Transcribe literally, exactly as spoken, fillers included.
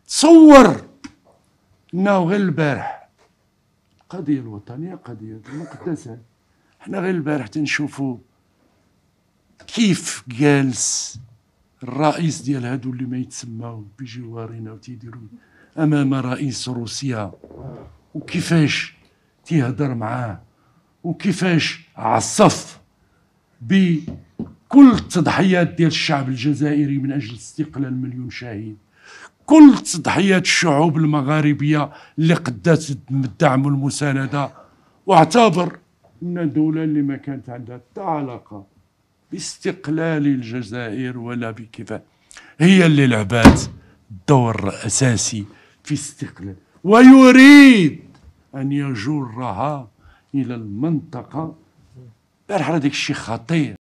تصور انه غير البارح القضيه الوطنيه قضيه مقدسه، احنا غير البارح تنشوفوا كيف جالس الرئيس ديال هادو اللي ما يتسماو بجوارنا وتيديروا امام رئيس روسيا، وكيفاش تيهضر معاه وكيفاش عصف بكل التضحيات ديال الشعب الجزائري من اجل استقلال مليون شهيد، كل تضحيات الشعوب المغاربيه اللي قدات الدعم والمسانده، واعتبر ان الدوله اللي ما كانت عندها حتى علاقه باستقلال الجزائر ولا بكفاء هي اللي لعبت الدور الاساسي في استقلال، ويريد ان يجرها الى المنطقه. البارح هذاك الشيء خطير،